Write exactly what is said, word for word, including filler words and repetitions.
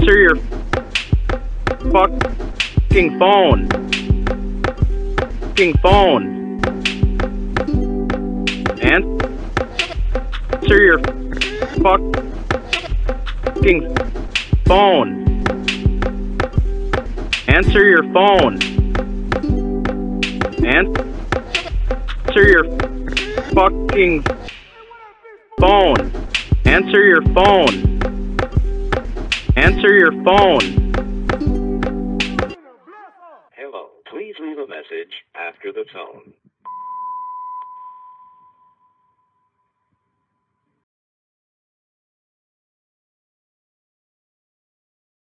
Answer your fucking phone. Fucking phone. Answer your fucking phone. Answer your phone. Answer your fucking phone. Answer your phone. Answer your phone. Hello. Please leave a message after the tone.